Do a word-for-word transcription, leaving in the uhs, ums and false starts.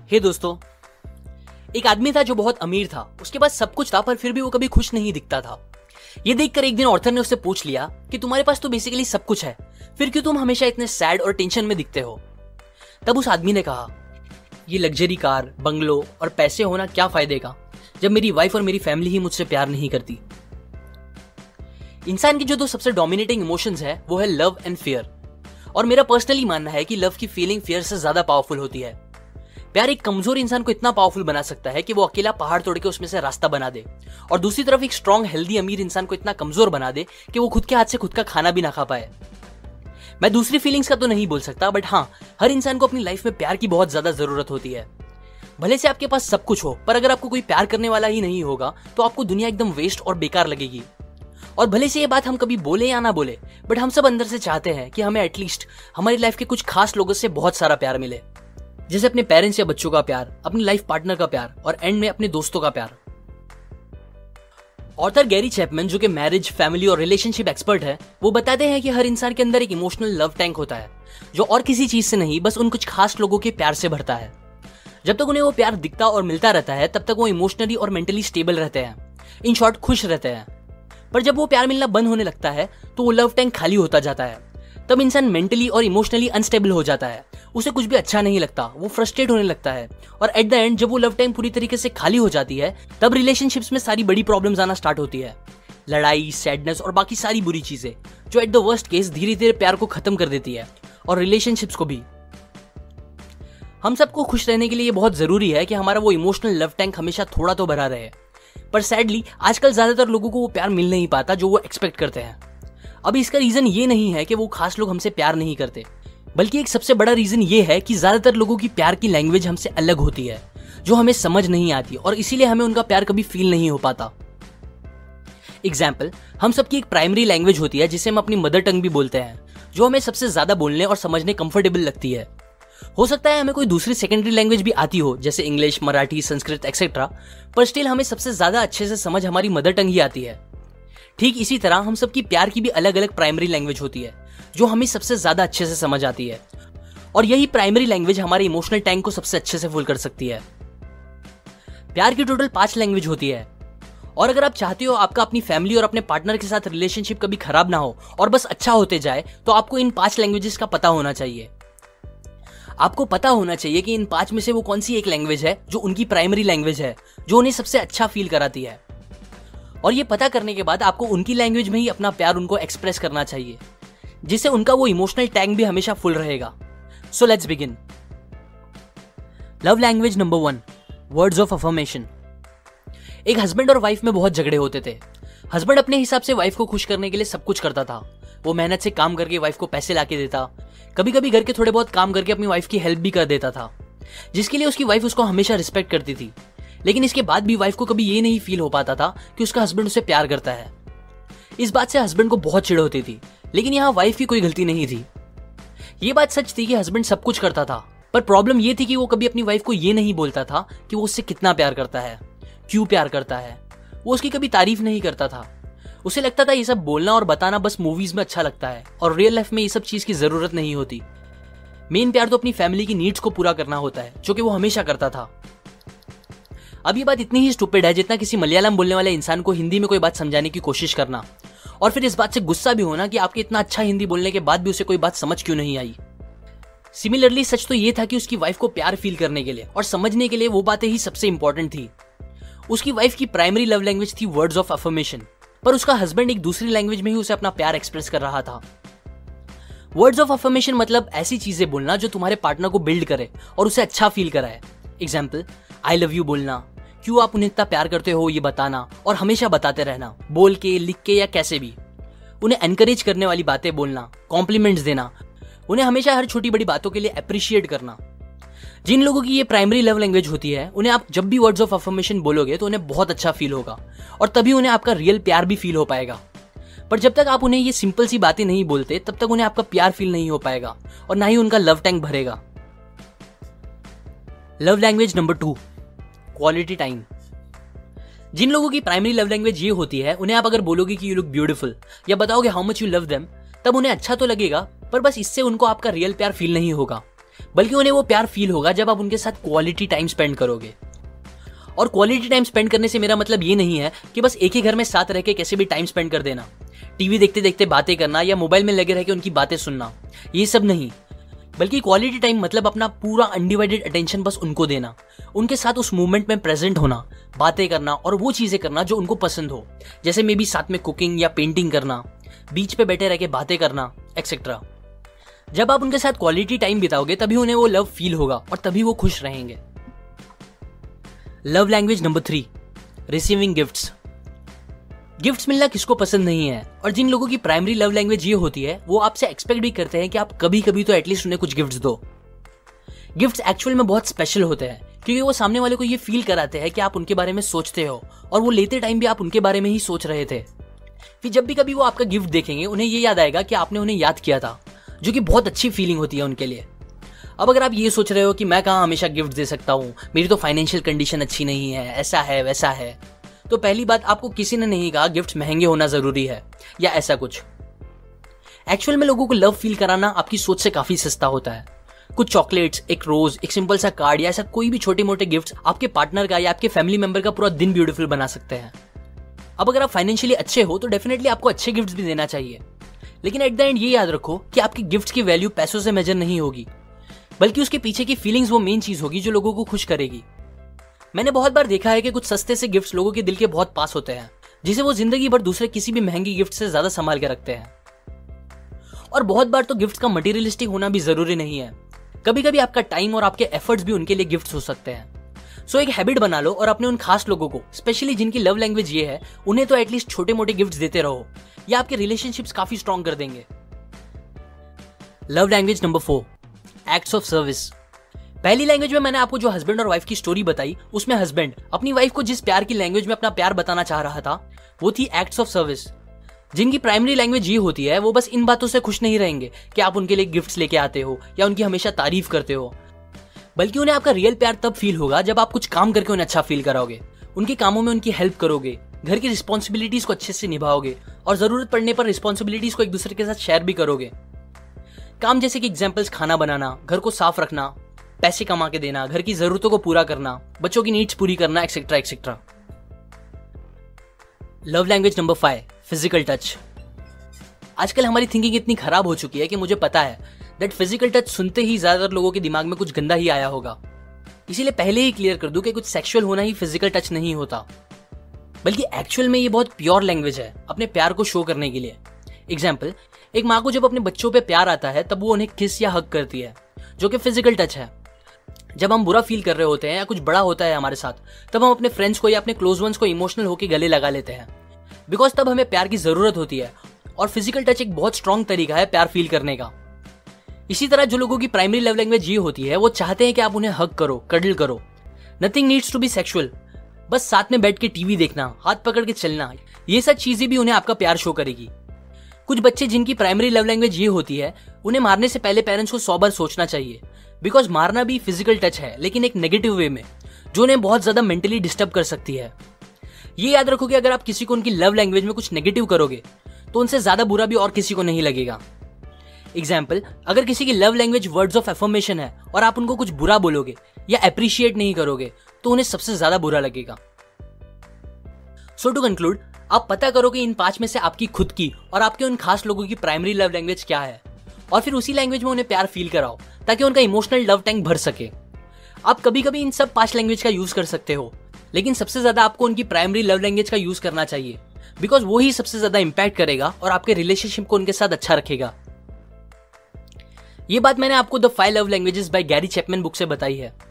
हे दोस्तों, एक आदमी था जो बहुत अमीर था। उसके पास सब कुछ था पर फिर भी वो कभी खुश नहीं दिखता था। ये देखकर एक दिन ऑर्थर ने उससे पूछ लिया कि तुम्हारे पास तो बेसिकली सब कुछ है, फिर क्यों तुम हमेशा इतने सैड और टेंशन में दिखते हो। तब उस आदमी ने कहा, ये लग्जरी कार, बंगलो और पैसे होना क्या फायदे का जब मेरी वाइफ और मेरी फैमिली ही मुझसे प्यार नहीं करती। इंसान की जो दो सबसे डोमिनेटिंग इमोशंस है वो है लव एंड फियर। और मेरा पर्सनली मानना है कि लव की फीलिंग फियर से ज्यादा पावरफुल होती है। प्यार एक कमजोर इंसान को इतना पावरफुल बना सकता है कि वो अकेला पहाड़ तोड़ के उसमें से रास्ता बना दे, और दूसरी तरफ एक स्ट्रॉन्ग हेल्दी अमीर इंसान को इतना कमजोर बना दे कि वो खुद के हाथ से खुद का खाना भी ना खा पाए। मैं दूसरी फीलिंग्स का तो नहीं बोल सकता, बट हाँ, हर इंसान को अपनी लाइफ में प्यार की बहुत ज्यादा जरूरत होती है। भले से आपके पास सब कुछ हो, पर अगर आपको कोई प्यार करने वाला ही नहीं होगा तो आपको दुनिया एकदम वेस्ट और बेकार लगेगी। और भले से ये बात हम कभी बोले या ना बोले, बट हम सब अंदर से चाहते हैं कि हमें एटलीस्ट हमारी लाइफ के कुछ खास लोगों से बहुत सारा प्यार मिले, जैसे अपने पेरेंट्स या बच्चों का प्यार, अपनी लाइफ पार्टनर का प्यार और एंड में अपने दोस्तों का प्यार। ऑथर गैरी चैपमैन, जो कि मैरिज, फैमिली और रिलेशनशिप एक्सपर्ट है, वो बताते हैं कि हर इंसान के अंदर एक इमोशनल लव टैंक होता है जो और किसी चीज से नहीं, बस उन कुछ खास लोगों के प्यार से भरता है। जब तक उन्हें वो प्यार दिखता और मिलता रहता है तब तक वो इमोशनली और मेंटली स्टेबल रहते हैं, इन शॉर्ट खुश रहते हैं। पर जब वो प्यार मिलना बंद होने लगता है तो वो लव टैंक खाली होता जाता है। तब इंसान मेंटली और इमोशनली अनस्टेबल हो जाता है, उसे कुछ भी अच्छा नहीं लगता, वो फ्रस्ट्रेट होने लगता है, और एट द एंड जब वो लव टैंक पूरी तरीके से खाली हो जाती है तब रिलेशनशिप्स में सारी बड़ी प्रॉब्लम्स आना स्टार्ट होती है। लड़ाई, सैडनेस और बाकी सारी बुरी चीजें, जो एट द वर्स्ट केस धीरे धीरे प्यार को खत्म कर देती है और रिलेशनशिप्स को भी। हम सबको खुश रहने के लिए ये बहुत जरूरी है कि हमारा वो इमोशनल लव टैंक हमेशा थोड़ा तो भरा रहे, पर सैडली आजकल ज्यादातर लोगों को वो प्यार मिल नहीं पाता जो वो एक्सपेक्ट करते हैं। अब इसका रीजन ये नहीं है कि वो खास लोग हमसे प्यार नहीं करते, बल्कि एक सबसे बड़ा रीजन ये है कि ज्यादातर लोगों की प्यार की लैंग्वेज हमसे अलग होती है, जो हमें समझ नहीं आती, और इसीलिए हमें उनका प्यार कभी फील नहीं हो पाता। एग्जाम्पल, हम सबकी एक प्राइमरी लैंग्वेज होती है जिसे हम अपनी मदर टंग भी बोलते हैं, जो हमें सबसे ज्यादा बोलने और समझने कंफर्टेबल लगती है। हो सकता है हमें कोई दूसरी सेकेंडरी लैंग्वेज भी आती हो, जैसे इंग्लिश, मराठी, संस्कृत एक्सेट्रा, पर स्टिल हमें सबसे ज्यादा अच्छे से समझ हमारी मदर टंग ही आती है। ठीक इसी तरह हम सबकी प्यार की भी अलग अलग प्राइमरी लैंग्वेज होती है जो हमें सबसे ज्यादा अच्छे से समझ आती है, और यही प्राइमरी लैंग्वेज हमारे इमोशनल टैंक को सबसे अच्छे से फुल कर सकती है। प्यार की टोटल पांच लैंग्वेज होती है, और अगर आप चाहते हो आपका अपनी फैमिली और अपने पार्टनर के साथ रिलेशनशिप कभी खराब ना हो और बस अच्छा होते जाए, तो आपको इन पांच लैंग्वेजेस का पता होना चाहिए। आपको पता होना चाहिए कि इन पांच में से वो कौन सी एक लैंग्वेज है जो उनकी प्राइमरी लैंग्वेज है, जो उन्हें सबसे अच्छा फील कराती है। और ये पता करने के बाद आपको उनकी लैंग्वेज में ही अपना प्यार उनको एक्सप्रेस करना चाहिए, जिससे उनका वो इमोशनल टैंक भी हमेशा फुल रहेगा। So let's begin. Love language number one, words of affirmation. एक हस्बैंड और वाइफ में बहुत झगड़े होते थे। हस्बैंड अपने हिसाब से वाइफ को खुश करने के लिए सब कुछ करता था। वो मेहनत से काम करके वाइफ को पैसे लाके देता, कभी कभी घर के थोड़े बहुत काम करके अपनी वाइफ की हेल्प भी कर देता था, जिसके लिए उसकी वाइफ उसको हमेशा रिस्पेक्ट करती थी। लेकिन इसके बाद भी वाइफ को कभी ये नहीं फील हो पाता था कि उसका हस्बैंड उसे प्यार करता है। इस बात से हस्बैंड को बहुत चिढ़ होती थी, लेकिन यहाँ वाइफ की कोई गलती नहीं थी। ये बात सच थी कि हस्बैंड सब कुछ करता था, पर प्रॉब्लम ये थी कि वो कभी अपनी वाइफ को ये नहीं बोलता था कि वो उससे कितना प्यार करता है, क्यों प्यार करता है। वो उसकी कभी तारीफ नहीं करता था। उसे लगता था ये सब बोलना और बताना बस मूवीज में अच्छा लगता है, और रियल लाइफ में ये सब चीज की जरूरत नहीं होती। मेन प्यार तो अपनी फैमिली की नीड्स को पूरा करना होता है, जो कि वो हमेशा करता था। अब ये बात इतनी ही स्टूपिड है जितना किसी मलयालम बोलने वाले इंसान को हिंदी में कोई बात समझाने की कोशिश करना, और फिर इस बात से गुस्सा भी होना कि आपके इतना अच्छा हिंदी बोलने के बाद भी उसे कोई बात समझ क्यों नहीं आई। सिमिलरली सच तो ये था कि उसकी वाइफ को प्यार फील करने के लिए और समझने के लिए वो बातें ही सबसे इंपॉर्टेंट थी। उसकी वाइफ की प्राइमरी लव लैंग्वेज थी वर्ड्स ऑफ अफर्मेशन, पर उसका हस्बैंड एक दूसरी लैंग्वेज में ही उसे अपना प्यार एक्सप्रेस कर रहा था। वर्ड्स ऑफ अफर्मेशन मतलब ऐसी चीजें बोलना जो तुम्हारे पार्टनर को बिल्ड करे और उसे अच्छा फील कराए। एग्जाम्पल, आई लव यू बोलना, क्यों आप उन्हें इतना प्यार करते हो ये बताना, और हमेशा बताते रहना, बोल के, लिख के या कैसे भी। उन्हें एनकरेज करने वाली बातें बोलना, कॉम्प्लीमेंट्स देना, उन्हें हमेशा हर छोटी बड़ी बातों के लिए अप्रिशिएट करना। जिन लोगों की ये प्राइमरी लव लैंग्वेज होती है, उन्हें आप जब भी वर्ड्स ऑफ अफर्मेशन बोलोगे तो उन्हें बहुत अच्छा फील होगा, और तभी उन्हें आपका रियल प्यार भी फील हो पाएगा। पर जब तक आप उन्हें ये सिंपल सी बातें नहीं बोलते, तब तक उन्हें आपका प्यार फील नहीं हो पाएगा, और ना ही उनका लव टैंक भरेगा। Love language number two, quality time. जिन लोगों की प्राइमरी लव लैंग्वेज ये होती है, उन्हें आप अगर बोलोगे कि यू लुक ब्यूटीफुल या बताओगे how much you love them, तब उन्हें अच्छा तो लगेगा, पर बस इससे उनको आपका रियल प्यार फील नहीं होगा। बल्कि उन्हें वो प्यार फील होगा जब आप उनके साथ क्वालिटी टाइम स्पेंड करोगे। और क्वालिटी टाइम स्पेंड करने से मेरा मतलब ये नहीं है कि बस एक ही घर में साथ रह के कैसे भी टाइम स्पेंड कर देना, टीवी देखते देखते बातें करना या मोबाइल में लगे रह के उनकी बातें सुनना, ये सब नहीं। बल्कि क्वालिटी टाइम मतलब अपना पूरा अनडिवाइडेड अटेंशन बस उनको देना, उनके साथ उस मूवमेंट में प्रेजेंट होना, बातें करना और वो चीजें करना जो उनको पसंद हो, जैसे मे बी साथ में कुकिंग या पेंटिंग करना, बीच पे बैठे रह के बातें करना एक्सेट्रा। जब आप उनके साथ क्वालिटी टाइम बिताओगे तभी उन्हें वो लव फील होगा और तभी वो खुश रहेंगे। Love language number three, receiving gifts. Gifts मिलना किसको पसंद नहीं है, और जिन लोगों की प्राइमरी लव लैंग्वेज ये होती है वो आपसे एक्सपेक्ट भी करते हैं कि आप कभी कभी तो एटलीस्ट उन्हें कुछ गिफ्ट्स दो। गिफ्ट्स एक्चुअल में बहुत स्पेशल होते हैं क्योंकि वो सामने वाले को ये फील कराते हैं कि आप उनके बारे में सोचते हो और वो लेते टाइम भी आप उनके बारे में ही सोच रहे थे। फिर जब भी कभी वो आपका गिफ्ट देखेंगे उन्हें ये याद आएगा कि आपने उन्हें याद किया था, जो कि बहुत अच्छी फीलिंग होती है उनके लिए। अब अगर आप ये सोच रहे हो कि मैं कहाँ हमेशा गिफ्ट दे सकता हूँ, मेरी तो फाइनेंशियल कंडीशन अच्छी नहीं है, ऐसा है वैसा है, तो पहली बात, आपको किसी ने नहीं कहा गिफ्ट महंगे होना जरूरी है या ऐसा कुछ। एक्चुअल में लोगों को लव फील कराना आपकी सोच से काफी सस्ता होता है। कुछ चॉकलेट्स, एक रोज, एक सिंपल सा कार्ड या ऐसा कोई भी छोटे मोटे गिफ्ट्स आपके पार्टनर का या आपके फैमिली मेंबर का पूरा दिन ब्यूटीफुल बना सकते हैं। अब अगर आप फाइनेंशियली अच्छे हो तो डेफिनेटली आपको अच्छे गिफ्ट्स भी देना चाहिए, लेकिन एट द एंड ये याद रखो कि आपके गिफ्ट्स की वैल्यू पैसों से मेजर नहीं होगी, बल्कि उसके पीछे की फीलिंग्स वो मेन चीज होगी जो लोगों को खुश करेगी। मैंने बहुत बार देखा है कि कुछ सस्ते से गिफ्ट्स लोगों के दिल के बहुत पास होते हैं, जिसे वो जिंदगी भर दूसरे किसी भी महंगी गिफ्ट से ज्यादा संभाल के रखते हैं। और बहुत बार तो गिफ्ट्स का मटेरियलिस्टिक होना भी जरूरी नहीं है, कभी कभी आपका टाइम और आपके एफर्ट्स भी उनके लिए गिफ्ट्स हो सकते हैं। सो so, एक हैबिट बना लो और अपने उन खास लोगों को, स्पेशली जिनकी लव लैंग्वेज ये है, उन्हें तो एटलीस्ट छोटे मोटे गिफ्ट्स देते रहो, या आपके रिलेशनशिप्स काफी स्ट्रॉन्ग कर देंगे। Love language number four, acts of service. पहली लैंग्वेज में मैंने आपको जो हस्बैंड और वाइफ की स्टोरी बताई, उसमें हस्बैंड अपनी वाइफ को जिस प्यार की लैंग्वेज में अपना प्यार बताना चाह रहा था वो थी एक्ट्स ऑफ सर्विस। जिनकी प्राइमरी लैंग्वेज ये होती है वो बस इन बातों से खुश नहीं रहेंगे कि आप उनके लिए गिफ्ट्स लेके आते हो या उनकी हमेशा तारीफ करते हो, बल्कि उन्हें आपका रियल प्यार तब फील होगा जब आप कुछ काम करके उन्हें अच्छा फील कराओगे, उनके कामों में उनकी हेल्प करोगे, घर की रिस्पॉन्सिबिलिटीज को अच्छे से निभाओगे और जरूरत पड़ने पर रिस्पॉन्सिबिलिटीज को एक दूसरे के साथ शेयर भी करोगे। काम जैसे कि एग्जाम्पल्स, खाना बनाना, घर को साफ रखना, पैसे कमा के देना, घर की जरूरतों को पूरा करना, बच्चों की नीड्स पूरी करना, etcetera etcetera. Love language number five, physical touch. आजकल हमारी थिंकिंग इतनी खराब हो चुकी है कि मुझे पता है दैट फिजिकल टच सुनते ही ज्यादातर लोगों के दिमाग में कुछ गंदा ही आया होगा। इसीलिए पहले ही क्लियर कर दूं कि कुछ सेक्सुअल होना ही फिजिकल टच नहीं होता, बल्कि एक्चुअल में ये बहुत प्योर लैंग्वेज है अपने प्यार को शो करने के लिए। एग्जाम्पल, एक माँ को जब अपने बच्चों पे प्यार आता है तब वो उन्हें किस या हग करती है, जो कि फिजिकल टच है। जब हम बुरा फील कर रहे होते हैं या कुछ बड़ा होता है हमारे साथ, तब हम अपने फ्रेंड्स को या अपने क्लोज वंस को इमोशनल होकर गले लगा लेते हैं, बिकॉज तब हमें प्यार की जरूरत होती है और फिजिकल टच एक बहुत स्ट्रॉन्ग तरीका है प्यार फील करने का। इसी तरह जो लोगों की प्राइमरी लव लैंग्वेज ये होती है वो चाहते हैं कि आप उन्हें हग करो, कडल करो। Nothing needs to be sexual, बस साथ में बैठ के टीवी देखना, हाथ पकड़ के चलना, ये सब चीजें भी उन्हें आपका प्यार शो करेगी। कुछ बच्चे जिनकी प्राइमरी लव लैंग्वेज ये होती है, उन्हें मारने से पहले पेरेंट्स को सौ बार सोचना चाहिए, बिकॉज मारना भी फिजिकल टच है, लेकिन एक नेगेटिव वे में, जो उन्हें बहुत ज्यादा मेंटली डिस्टर्ब कर सकती है। ये याद रखो कि अगर आप किसी को उनकी लव लैंग्वेज में कुछ नेगेटिव करोगे तो उनसे ज्यादा बुरा भी और किसी को नहीं लगेगा। एग्जाम्पल, अगर किसी की love language words of affirmation है और आप उनको कुछ बुरा बोलोगे या अप्रिशिएट नहीं करोगे तो उन्हें सबसे ज्यादा बुरा लगेगा। सो टू कंक्लूड, आप पता करो कि इन पांच में से आपकी खुद की और आपके उन खास लोगों की प्राइमरी लव लैंग्वेज क्या है, और फिर उसी लैंग्वेज में उन्हें प्यार फील कराओ ताकि उनका इमोशनल लव टैंक भर सके। आप कभी कभी इन सब पांच लैंग्वेज का यूज कर सकते हो, लेकिन सबसे ज्यादा आपको उनकी प्राइमरी लव लैंग्वेज का यूज करना चाहिए, बिकॉज वो ही सबसे ज्यादा इंपैक्ट करेगा और आपके रिलेशनशिप को उनके साथ अच्छा रखेगा। ये बात मैंने आपको the five love languages by Gary Chapman book से बताई है।